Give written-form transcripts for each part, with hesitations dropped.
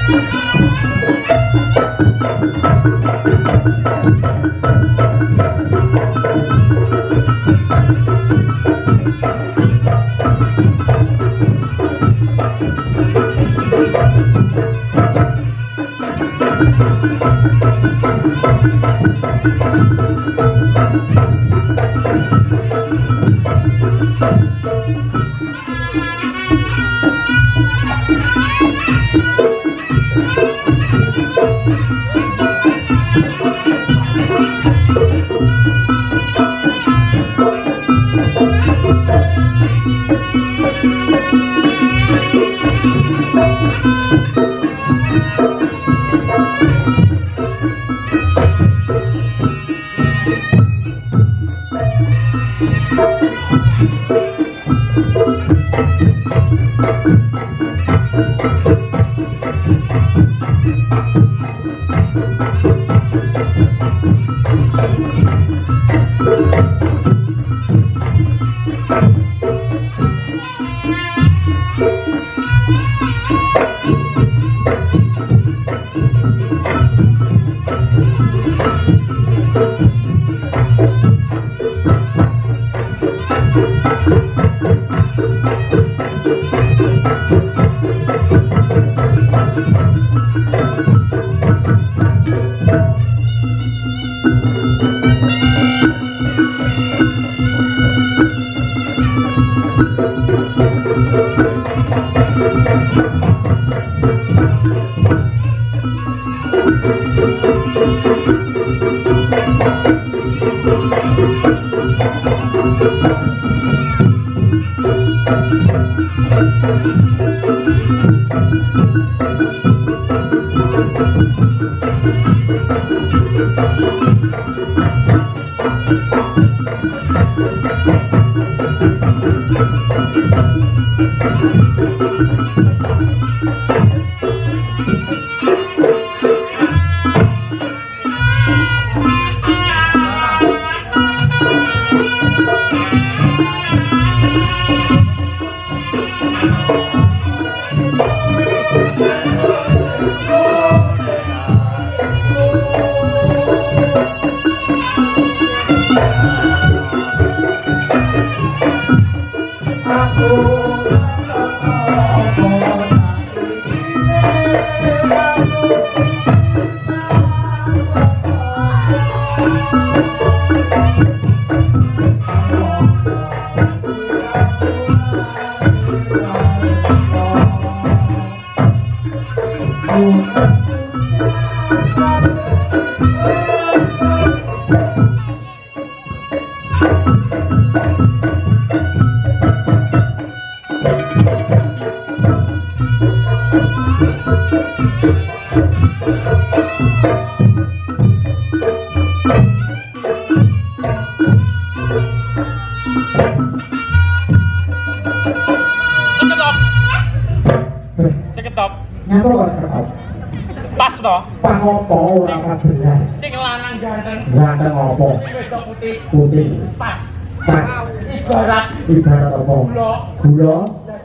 Ibarat apa? Gula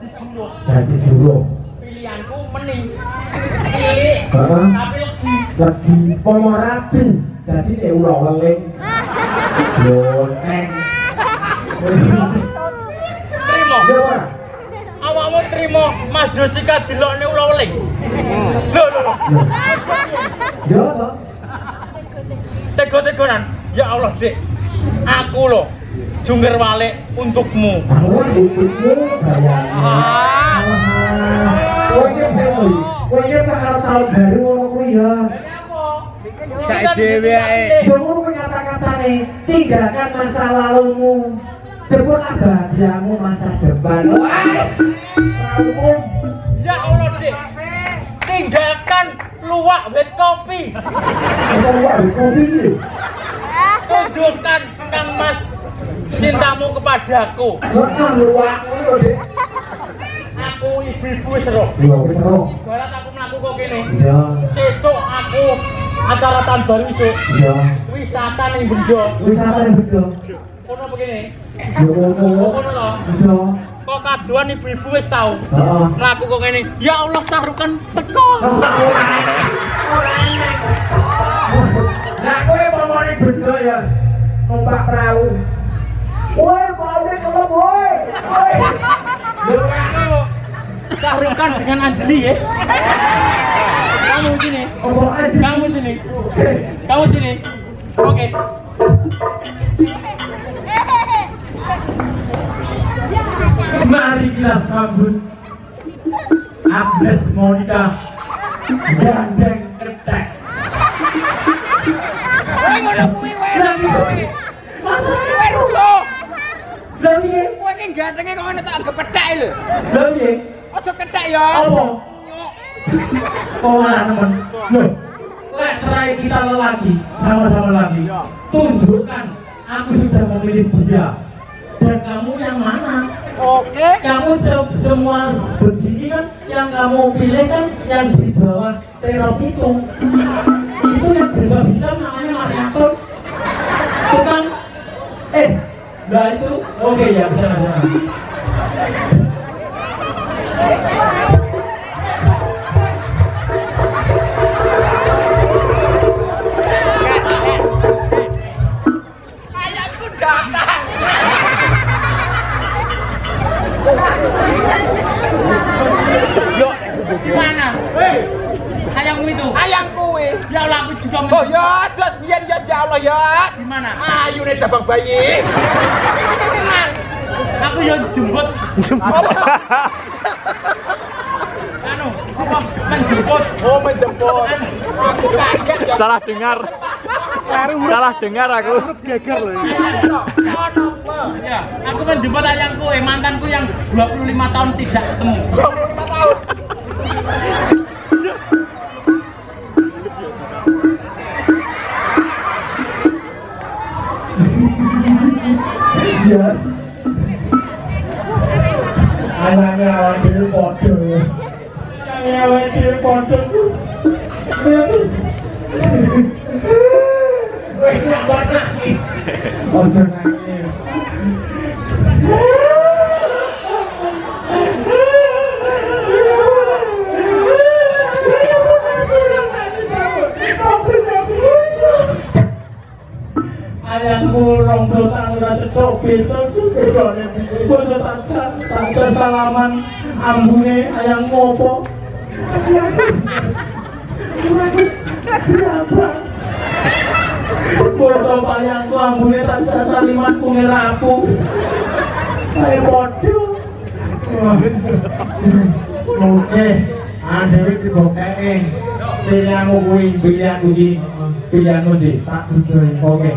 dadi juluh. Pilihanku meni. Cilik. Tapi legi pomo rabi. Dadi nek ula weling. Yo eng. Trimo. Yo ora. Awakmu trimo Mas Josika delokne ula weling. Lho. Yo to. Tego-tegonan. Ya Allah, Dik. Aku lho Jungger Walik untukmu. Untukmu bayar. Kowe iki karo tahun baru ngono kuwi ya. Sak dhewe ae. Jumur kata-katane tinggalkan masa lalumu. Jebullah bahagiamu masa depan. Ya Allah, Dik. Tinggalkan luwak wit kopi. Luwak wit kopi iki. Tunjukkan Kang Mas cintamu kepadaku. Aku ibu-ibu wis ero. Barat aku mlaku kok kene. Iya. Sesuk aku acara tahun baru isuk. Iya. Wisata ning Bendo. Wisata ning Bendo. Kono begini. Yo kono lho. Bisa. Kok kaduan ibu-ibu wis tau. Heeh. Mlaku kok kene. Ya Allah Sahrukan teko. numpak perahu. Woi, baunya kelep woi. Woi. Cahrukan dengan Anjeli ya. Kamu sini. Oh, Anjeli. Kamu sini. Kamu sini. Oke. Mari kita sambut Agnes Monica Gandeng Ketek. Kowe ngono kuwi wae. Kowe rulo. Lha piye? Kowe ki gantenge kok ngono tak anggap kethek lho. Lha piye? Aja kethek ya. Apa? Oh, teman. Loh, lek terakhir kita lelaki, sama-sama lelaki. Tunjukkan aku sudah memilih dia. Dan kamu yang mana? Oke. Kamu semua begini kan, yang kamu pilih kan yang di bawah terop itu yang jilbab hitam namanya Mariaton. Itu kan, nah itu, oke ya, bisa. Ayahku datang. Yo, gimana? Hei, Ayangmu itu? ayang kowe. Ya Allah, aku juga Oh ya, terus biyen ya Allah ya. Gimana? Ayu nih cabang bayi. Aku yang jemput. Anu, apa menjemput? Oh, menjemput. Aku kaget ya. Salah dengar. Salah dengar aku. Geger loh. Ya, aku menjemput ayangku, mantanku yang 25 tahun tidak ketemu. 25 tahun. Yes. Anaknya awak dhewe padha. Anaknya awak dhewe padha. Terus. Wes gak nangis. Ojo nangis. Ayahku rombol tangga cetok beto terus bedone piye bodo tansah salaman ambune ayang ngopo bodo ayangku ambune tansah saliman kunge rapuh saya bodoh oke Dewi dibokeke pilihanmu kuwi pilihanku iki pilihanmu ndi tak bujoe oke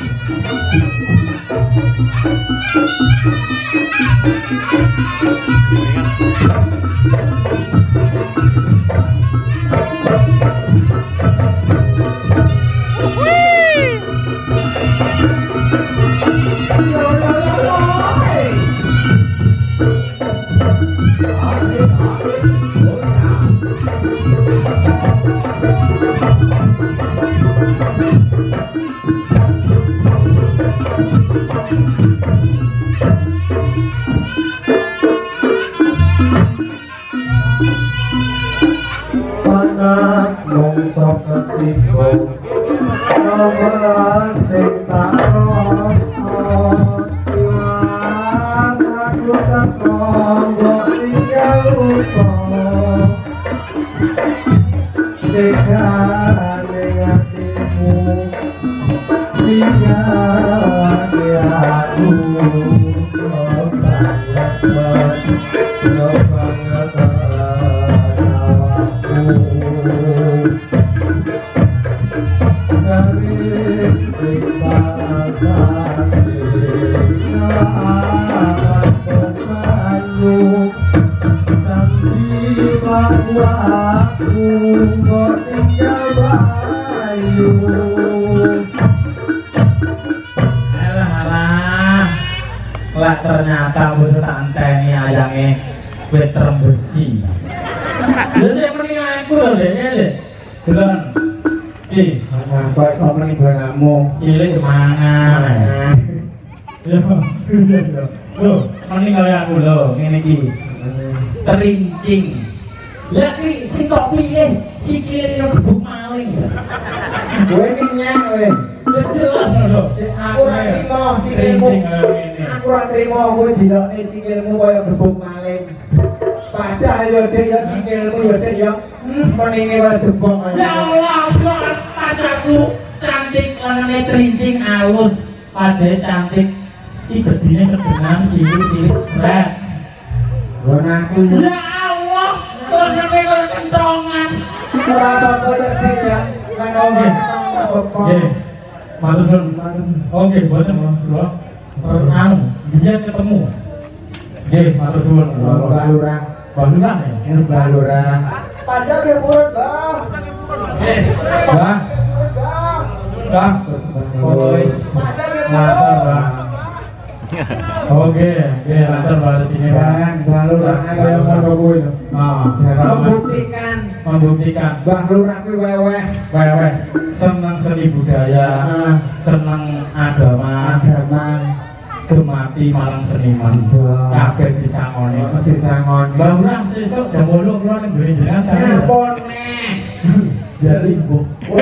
panas mungsok ketiga nomor sing tak rasa iwas aku teko mbok tinggal lupa dekane hatimu tinggal aku lah ternyata bos tanteni ayangnya wis besi. Lha mending aku lho dene. Jalan. Ki, kok iso mending banamu. Cilik mangan. Lho, mending kaya aku lho ngene iki. Terincing. Lah ki sing kok piye? Sikile yo gebuk maling. Kowe ki nyek kowe. Jelas lho. Aku ora trimo sikilmu. Aku ora trimo kowe dilokne sikilmu kaya gebuk maling. Padahal yo dek yo sikilmu yo dek yo meninge wae gebuk kaya. Ya Allah, pacarku cantik lenane trincing alus, wajahnya cantik. Iki bedine kedengan cilik-cilik sret. Aku Ya Allah, lenane kaya kentongan. ora apa-apa dek ya. Nang oke. Nggih. Matur nuwun. Oke, boten bro. Anu, dia ketemu. Nggih, matur nuwun. Mbak Lurah. Mbak Lurah ya? Mbak Lurah. Pajak ya purun, Bang. Nggih. Bang. Bang. Woi. Matur, Bang. Oke, nggih, matur balik sini, Bang. Mbak Lurah kaya ngono kuwi. Membuktikan Mbah Lurah kuwi weweh. weweh seneng seni budaya, seneng agama, gemati marang seniman. Kabeh disangoni. Disangoni. Mbah Lurah sesuk jam 8 kula ning gone jenengan Ngapone. jadi ibu.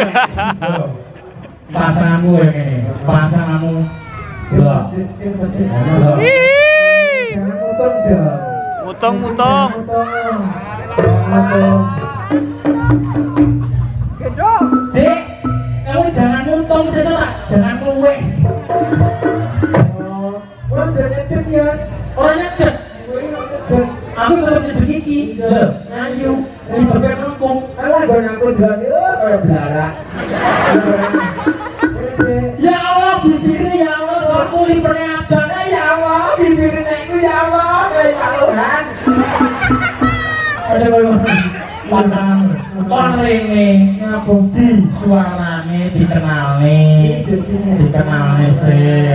Pasanganmu yang ini, pasanganmu. Loh. Jangan mutong dong. Mutong. Dek, kamu jangan muntong saja tak, jangan keluwe. Orang udah nyedek ya. Orang nyedek. Aku kalau nyedek iki, ngayu, ini berkat nangkung. Alah gue nyangkut dulu kayak belarak. Ya Allah, bibirnya ya Allah, aku lipernya abang. Ya Allah, bibirnya itu ya Allah, kayak paluhan. Ada pasangan kon rene ngabukti suarane dikenalne sih.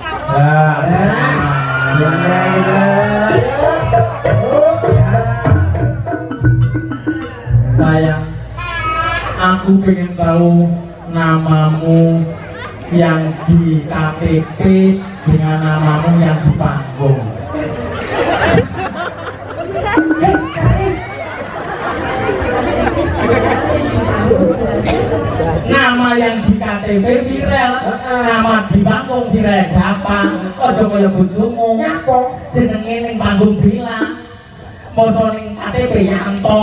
Sayang, aku pengen tahu namamu yang di KTP dengan namamu yang di panggung. Nama yang di KTP viral, nama di panggung viral gampang. Ojo kaya bojomu. Nyapa? Jenenge ning panggung bilang. Mosok ning KTP Yanto.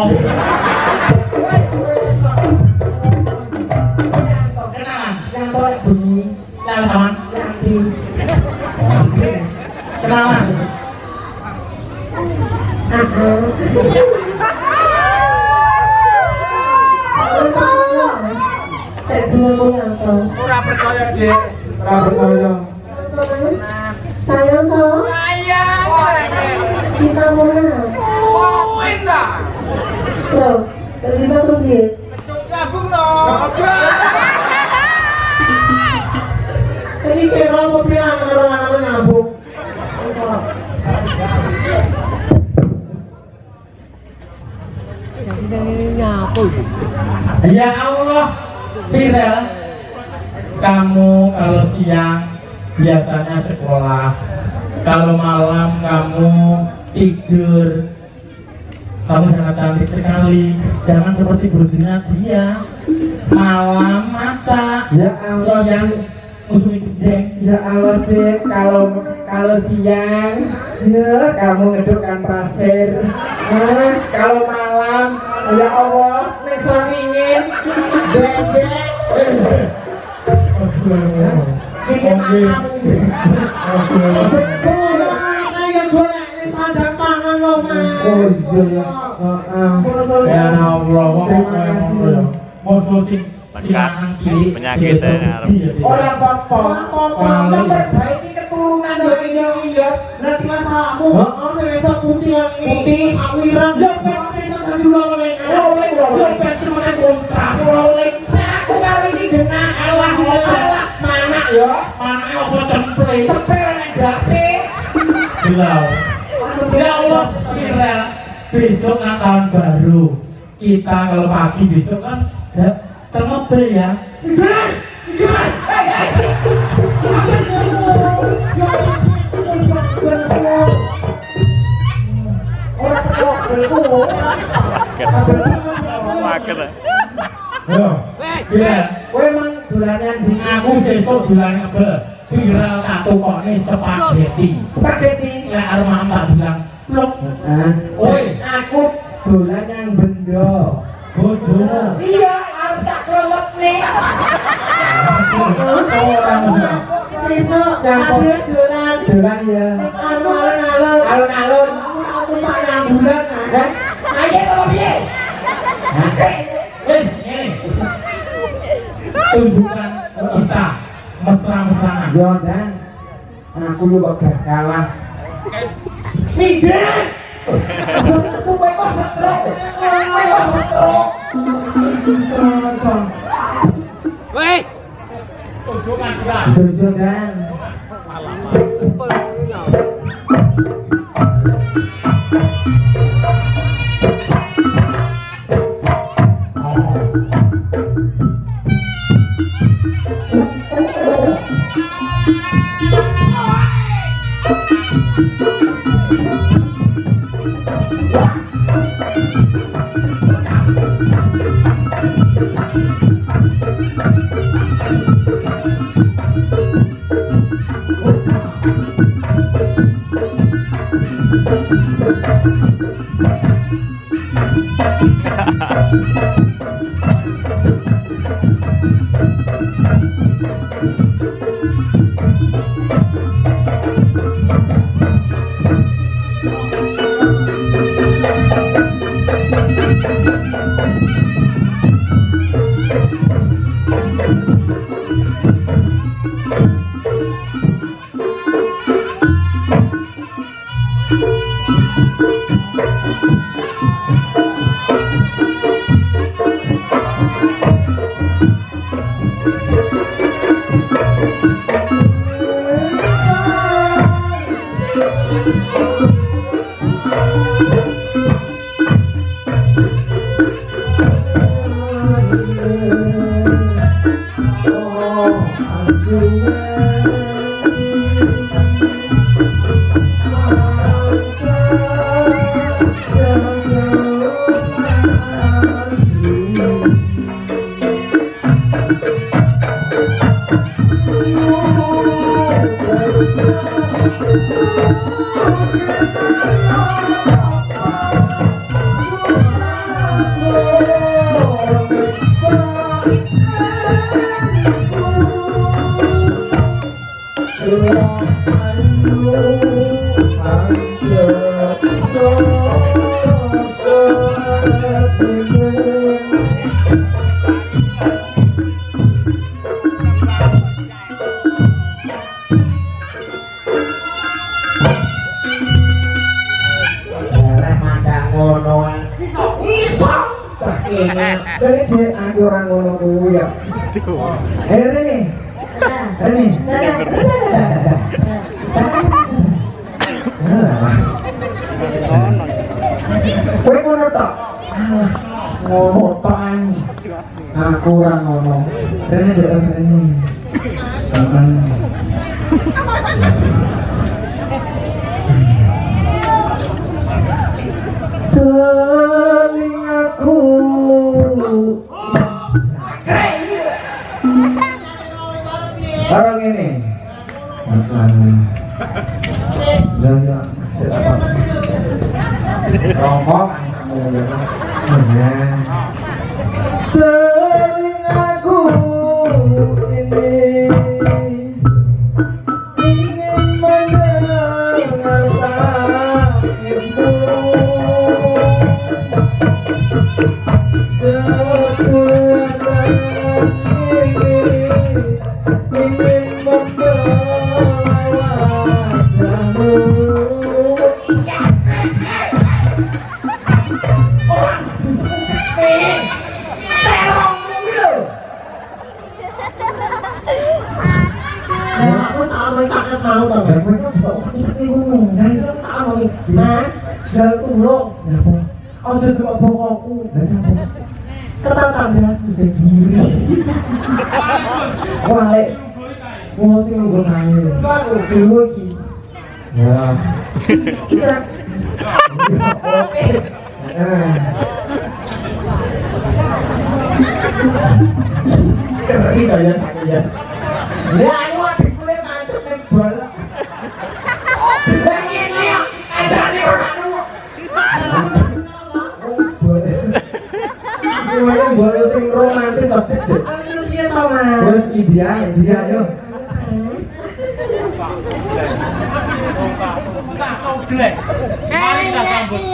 Kenalan. Yanto nek bunyi. Lawan kawan. Yanti. Kenalan. Ora percaya, Dek. Ora percaya. Sayang toh, cintamu mana? Bro, cinta tuh dia. Ini kira mau bilang karo anakku nyambung. Ya Allah, viral. Kamu kalau siang biasanya sekolah, kalau malam kamu tidur. Kamu sangat cantik sekali. Jangan seperti bujunya dia. Malam maca, Ya Allah. siang musuh gede. Ya Allah, Dek, kalau siang ya kamu ngedukkan pasir. Kalau malam ya Allah nek sangingin dedek. Iki makamu. Kayak golek ning sandang tangan lo, Mas. Oh iya. Ya Allah, Terima kasih. musuh sing Penyakitnya. Orang apa-apa, memperbaiki keturunan dari ini ya. Nanti masalahmu, orang yang putih yang ini, aku irang, ya kita kan rolling, semuanya kontras, rolling. Aku kali ini genah, Allah, mana ya? Mana apa temple? Cepet yang gasi. Bilau. Ya Allah, viral. Besok kan tahun baru. Kita kalau pagi besok kan termobil ya. Orang terlalu Maket. Yo, viral. Kowe emang Dolanan di Aku sesuk dolan ngebel. Viral tak tukokne spaghetti. spaghetti. Lek arep tak bilang, "Plok." Oi, Aku dolanan benda. bojomu. Iya, aku tak kelelep nih. Aku dolan ya. Alun-alun. Aku tak nyambulan. Ayo apa piye? Ini. Tunjukkan kita mesra-mesraan. Jordan, aku juga gak kalah. Tidak. Aku kok setruk. Woi. Tunjukkan kita. Jordan. Dari dia aku orang ngono kuwi ya. Rene. Rene. Kowe ngono tok. Ngono tok. Aku orang ngono. Rene jek Rene. Telingaku orang ini ya rombong telingaku ini ingin mendengar tangismu. Ya. Keren ya saya. Ya ayo dipulih macet ning bola. Lah ngene ya, andane ora ngono. Gimana bola sing romantis tapi cek. Piye to, Mas? Wes India yo. Tak kau glek. Mari kita sambut.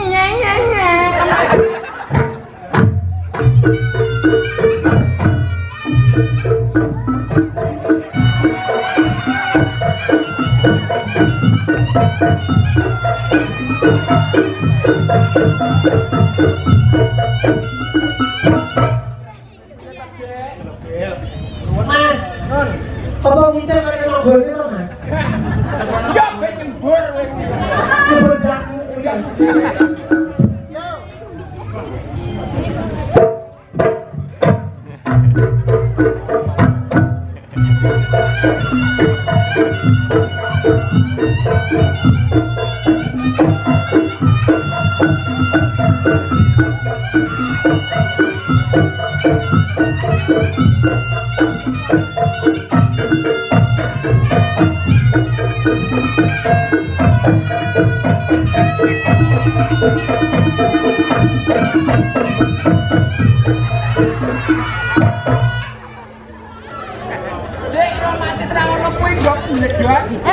Mas, apa ngincer kaya nonggol itu, Mas? Ya, ben nyembur wis. Nyebur dakmu. Dek romantis ra ngono kuwi kok bledok.